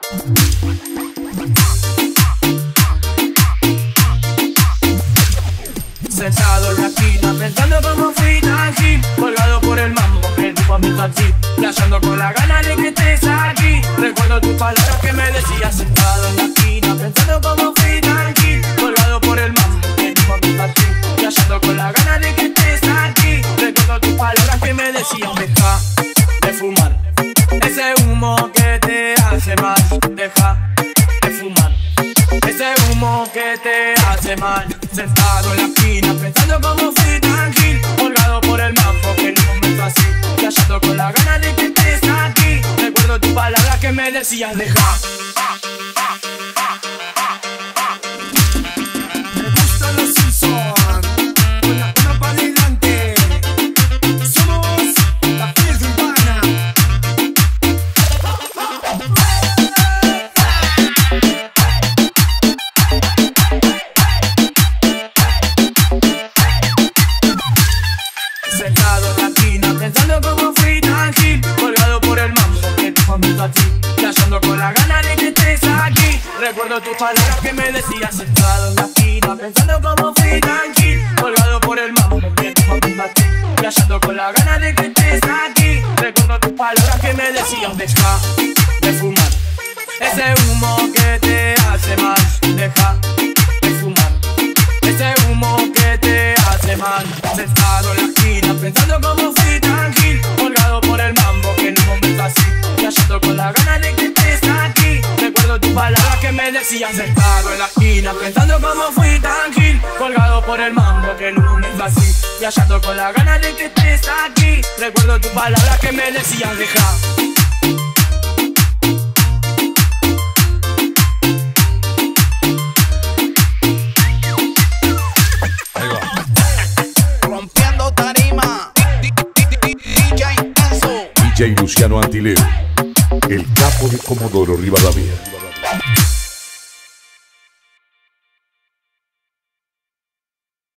Sentado en la esquina, pensando cómo fui tan chill, colgado por el mambo, el tipo me taxi, playando con la gana de que estés aquí. Recuerdo tus palabras que me decías. Sentado en la esquina, pensando cómo fui tan chill, colgado por el mambo, el tipo me taxi, playando con la gana de que estés aquí. Recuerdo tus palabras que me decías. Deja de fumar ese humo que te hace mal. Deja de fumar ese humo que te hace mal. Sentado en la esquina, pensando cómo fui tranquilo, colgado por el mambo, que en un momento así, callando con la gana de que estés aquí. Recuerdo tus palabras que me decías. Deja. Me gustan los Simpsons, con la mano para adelante. Somos la fiesta urbana. Sentado en la esquina, pensando cómo fui tranquilo, colgado por el mambo, que tu momento así, playando con la gana de que estés aquí. Recuerdo tus palabras que me decías. Sentado en la esquina, pensando cómo fui tranquilo, colgado por el mambo, que tu momento así, playando con la gana de que estés aquí. Recuerdo tus palabras que me decías. Deja de fumar ese humo que te hace mal. Deja de fumar ese humo que te hace mal. Sentado en la esquina, pensando cómo fui tranquilo, colgado por el mambo, que en un momento así, callando con la gana de que estés aquí. Recuerdo tus palabras que me decías. Sentado en la esquina, pensando cómo fui tranquilo, colgado por el mambo, que en un momento así, callando con la gana de que estés aquí. Recuerdo tus palabras que me decías. Deja. DJ Luciano Antileo, el capo de Comodoro Rivadavia.